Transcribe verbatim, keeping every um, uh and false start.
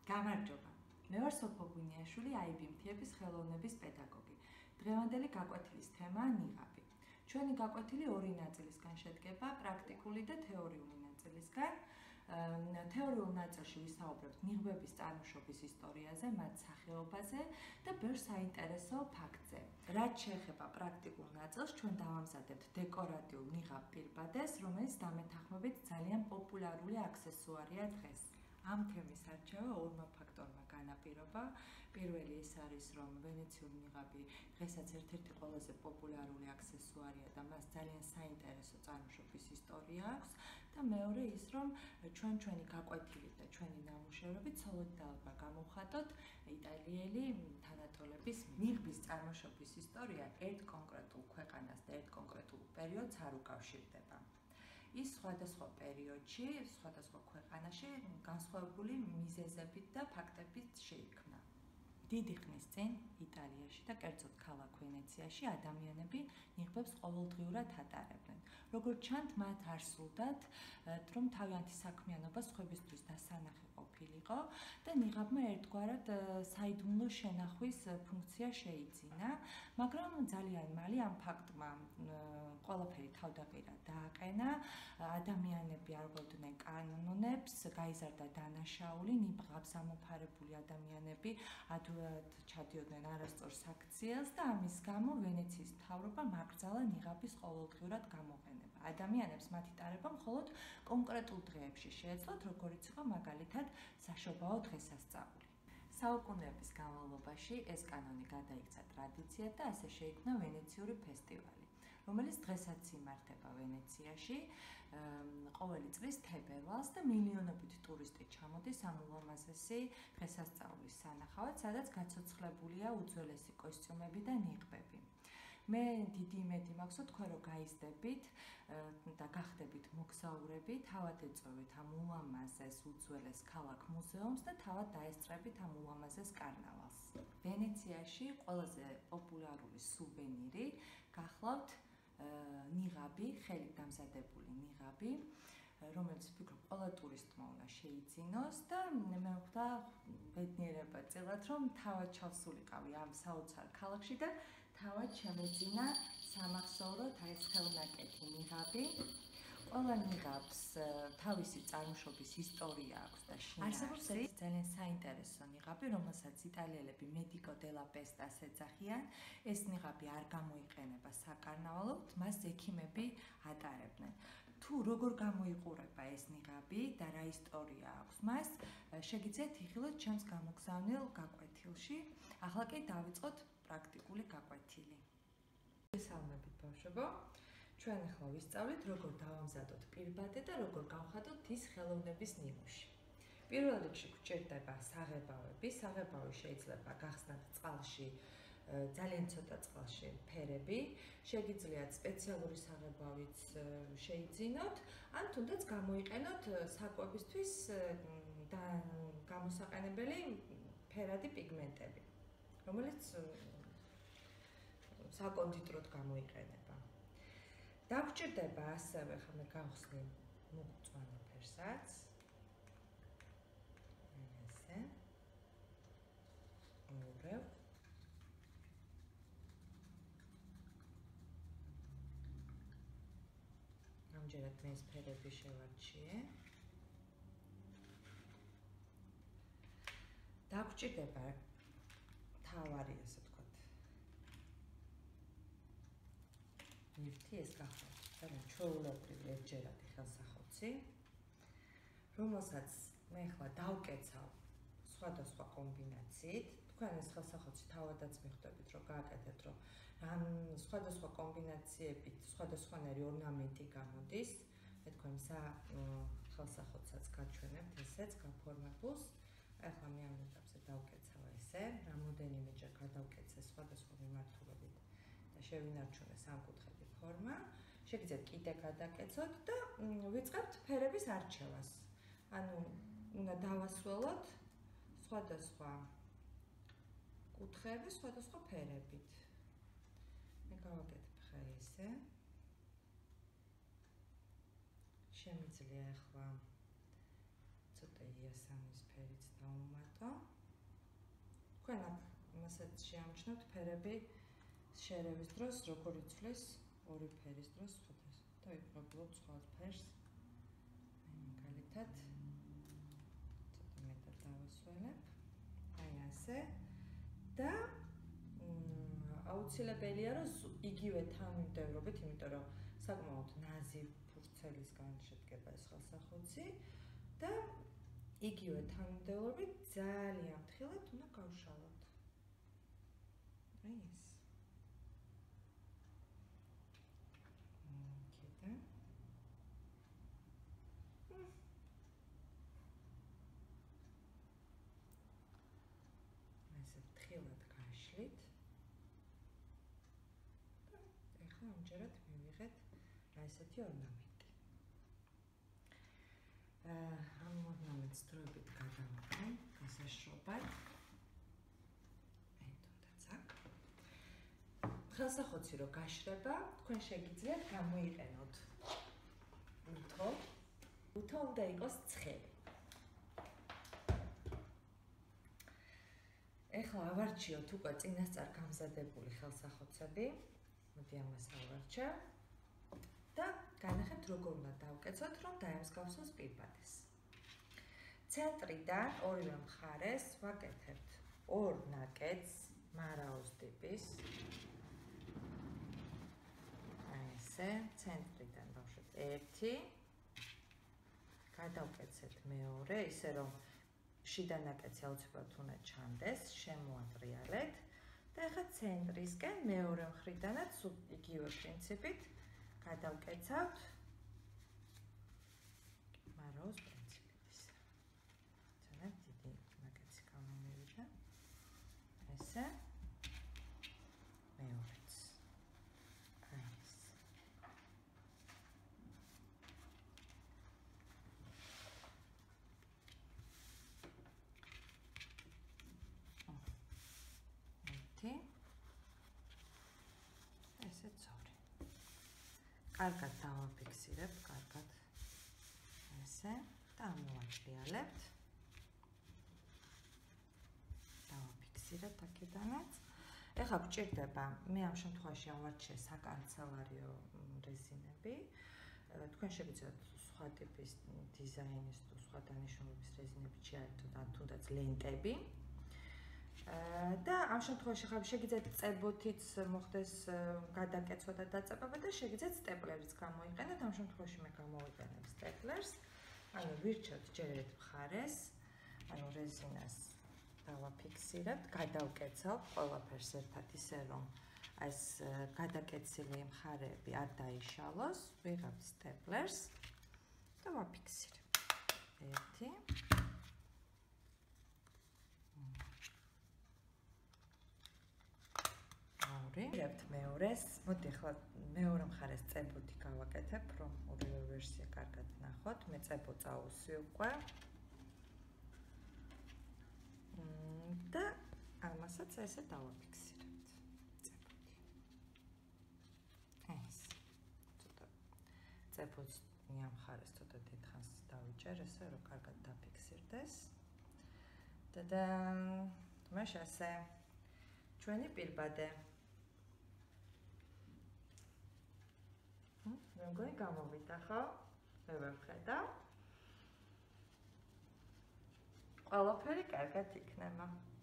გამარჯობა. მე ვარ სოფო ბუნიაშვილი, აი ბი მთიების ხელოვნების პედაგოგი. დღევანდელი გაკვეთილის თემაა ნიღაბი. ჩვენი გაკვეთილი ორი ნაწილისგან შედგება, პრაქტიკული და თეორიული ნაწილისგან. თეორიულ ნაწილში ვისაუბრებთ ნიღბების წარმოშობის ისტორიაზე, მათ სახეობაზე და ბევრ საინტერესო ფაქტზე. რაც შეეხება პრაქტიკულ ნაწილს, ჩვენ დავამზადებთ დეკორატიულ ნიღაბ პირბადეს, რომელიც დამეთანხმებით ძალიან პოპულარული აქსესუარია დღეს. ამ თემის არჩევა ორმა ფაქტორმა განაპირობა. პირველი ეს არის, რომ ვენეციური ნიღაბი დღესაც ერთ-ერთი ყველაზე პოპულარული აქსესუარია და მას ძალიან საინტერესო წარმოშობის ისტორია აქვს და მეორე ის, რომ ჩვენ ჩვენი გაკვეთილით და ჩვენი ნამუშევრებით ცოლად დაალბა გამოვხატოთ იტალიელი თანატოლების ნიღბის წარმოშობის ისტორია ერთ კონკრეტულ ქვეყანას და ერთ კონკრეტულ პერიოდს არ უკავშირდება. ის სხვადასხვა პერიოდში, სხვადასხვა ქვეყანაში განსხვავებული მიზეზებით და ფაქტებით შეიქმნა. დიდი ხნის წინ იტალიაში და კერძოდ ქალაქ ვენეციაში ადამიანები ნიღბებს ყოველდღიურად ატარებდნენ. როგორც ჩანთ, მათ არ სურდათ, რომ თავიანთი საქმიანობა სხვებისთვის დასანახი ყოფილიყო და ნიღაბმა ერთგვარად საიდუმლო შენახვის ფუნქცია შეიძინა, მაგრამ ძალიან მალე ამ ფაქტმა ყველაფერი თავდაყირა დააყენა, ადამიანები არ ღვევდნენ კანონებს, გაიზარდა დანაშაული, ნიღაბს ამოფარებული ადამიანები ჩადიოდნენ არასწორ საქციელს და ამის გამო ვენეციის მთავრობა მაკრძალა ნიღაბის ყოველდღიურად გამოყენება. ადამიანებს მათი ტარება მხოლოდ კონკრეტულ დღეებში შეეძლოთ, როგორიც იყო მაგალითად საშობაო დღესასწაული. საუკუნეების განმავლობაში ეს კანონი გადაიქცა ტრადიციად და ასე შეიქმნა ვენეციური ფესტივალი, რომელიც დღესაც იმართება ვენეციაში ყოველი წლის თებერვალს და მილიონობით ტურისტი ჩამოდის ამ ულამაზესი დღესასწაულის სანახავად, სადაც გაცოცხლებულია უძველესი კოსტიუმები და ნიღბები. მე დიდი იმედი მაქვს, რომ თქვენ რო გაიზრდებით და გახდებით მოგზაურები, თავად ეწვევით ამ ულამაზეს უძველეს ქალაქ მუზეუმს და თავად დაესწრებით ამ ულამაზეს კარნავალს. ვენეციაში ყველაზე პოპულარული სუვენირი გახლავთ ნიღაბი, ხელით დამზადებული ნიღაბი, რომელიც ვფიქრობ ყველა ტურისტმა უნდა შეიძინოს და მე ვხვდა ბედნიერება წილად, რომ თავად ჩავსულიყავი ამ საოცარ ქალაქში და თავად შემეძინა სამახსოვროდ ეს ხელნაკეთი ნიღაბი. ყველა ნიღაბს თავისი წარმოშობის ისტორია აქვს და შინაარსი. არსებობს ერთი ძალიან საინტერესო ნიღაბი, რომელსაც იტალიელები მედიკო დე ლა პესტას ეძახიან. ეს ნიღაბი არ გამოიყენება საკარნავალოდ, მას ექიმები ატარებდნენ. თუ როგორ გამოიყურება ეს ნიღაბი და რა ისტორია აქვს მას, შეგიძლიათ იხილოთ ჩემს გამოგზავნილ გაკვეთილში. ახლა კი დავიწყოთ პრაქტიკული გაკვეთილი. მოგესალმებით ბავშვებო. ჩვენ ახლა ვისწავლით, როგორ დავამზადოთ პირბადე და როგორ გავხატოთ ის ხელოვნების ნიმუში. პირველ რიგში გვჭირდება საღებავები. საღებავი შეიძლება გახსნათ წყალში, ძალიან ცოტა წყალში ფერები. შეგიძლიათ სპეციალური საღებავიც შეიძინოთ, ან თუნდაც გამოიყენოთ საკვებისთვის და გამოსაყენებელი ფერადი პიგმენტები, რომელიც საკონდიტროდ გამოიყენება. დაგვჭირდება ასევე ხომ გავხსნი მუქწვანე ფერსაც. ესე. ორევ. ამჯერად მე ეს ფერები შევარჩიე. დაგვჭირდება თავარი, ასე ვთქვათ. ნივთი ეს გახდა ძალიან ჩვეულებრივი ერთჯერადი ხელსახოცი, რომელსაც მე ახლა დავკეცავ სხვადასხვა კომბინაციით. თქვენ ეს ხელსახოცი თავადაც მიხვდებით, რომ გააკეთეთ, რომ ამ სხვადასხვა კომბინაციებით სხვადასხვანაირი ორნამენტი გამოდის. მე თქვენ სა ხელსახოცსაც გაჩვენებთ ესეც გაფორმებულს. ახლა მე ამ ეტაპზე დავკეცავ ესე, რამოდენიმეჯერ გადავკეცე სხვადასხვა მიმართულებით და შევინარჩუნე სამკუთხედი ფორმა. შეგიძლიათ კიდე გადაკეცოთ და ვიწყებთ ფერების არჩევას. ანუ უნდა დავასრულოთ სხვადასხვა კუთხეები სხვადასხვა ფერებით. მე გავაკეთებ ხა ესე. შემიძლია ახლა ცოტა იასამნის ფერიც დავუმატო. თქვენ აქ იმასაც შეამჩნევთ ფერები შერევის დროს, როგორ იცვლის ორი ფერის დროს სხვადასხვა და ვიპყრობლობ სხვა ფერს. აი მაგალითად ცოტა მეტად დავასვენებ. აი ასე და აუცილებელია რომ იგივე თანმიმდევრობით, იმიტომ რომ საკმაოდ ნაზი ფურცელისგან შედგება ეს ხელსახოცი და იგივე თანმიმდევრობით ძალიან ფრთხილად უნდა გავშალოთ. აი ეს. კიდე. ესე ფრთხილად გაშლით. ახლა ამჯერად მივიღეთ ესეთი ორნამენტი. ამ ორნამენტს დროებით გადავაყენ გასაშრობად. აი თუნდაც აქ. ხელსახოცი რო გაშრება, თქვენ შეგიძლიათ გამოიყენოთ უთო. უთო უნდა იყოს ცხელი. ეხლა ავარჩიოთ უკვე წინასწარ გამზადებული ხელსახოცები. მოდი ამას ავარჩევ. და განახეთ როგორ უნდა დავკეცოთ, რომ დაემსგავსოს პირბადეს. ცენტრიდან ორივე მხარეს ვაკეთებთ ორ ნაკეთს მარაოს ტიპის. აი ესე, ცენტრიდან ბავშვებს ერთი. გადავკეცეთ მეორე, ისე რომ შიდა ნაკეთი აუცილებლად უნდა ჩანდეს, შემოატრიალეთ და ახლა ცენტრისკენ მეორე მხრიდანაც იგივე პრინციპით გადავკეცავთ მარაოს პრინციპით ისე. ძალიან დიდი ნაკეთი გამომივიდა. ესე მეორეც. აი ეს. ერთი. ესეც ორი. კარგად დავაფიქსირებ, კარგად ესე და ამოვატრიალებთ. დავაფიქსირებთ აქედანაც. ეხლა გვჭირდება, მე ამ შემთხვევაში ავარჩიე საკანცელარიო რეზინები. თქვენ შეგიძლიათ სხვა ტიპის დიზაინის თუ სხვა დანიშნულების რეზინები შეაერთოთ, ან თუნდაც ლენტები. და ამ შემთხვევაში ხარ შეგიძლიათ წებოთიც მოხდეს გადაკეცვა და დაწებება და შეგიძლიათ სტეპლერიც გამოიყენოთ. ამ შემთხვევაში მე გამოვიყენებ სტეპლერს. ანუ ვირჩევთ ჯერ ერთ მხარეს, ანუ რეზინას დავაფიქსირებთ, გადავკეცავ ყველაფერს ერთად ისე რომ ეს გადაკეცილი მხარეები არ დაიშალოს, ვიღებ სტეპლერს და ვაფიქსირებ. ერთი ვიღებთ მეორეს. მოდი ახლა მეორე მხარეს წებოთი გავაკეთებ, რომ ორივე ვერსია კარგად ნახოთ. მე წებო წაუსვი უკვე. და ამასაც ესე დავაფიქსირებთ. წებოთი. ეს. ცოტა წებოც ამ მხარეს ცოტა დიდხანს დავიჭერ, ესე რომ კარგად დაფიქსირდეს. და მაშ ასე ჩვენი პირბადე მეგონი გამოვიდა, ხო? მე ვხედავ. ყველაფერი კარგად იქნება.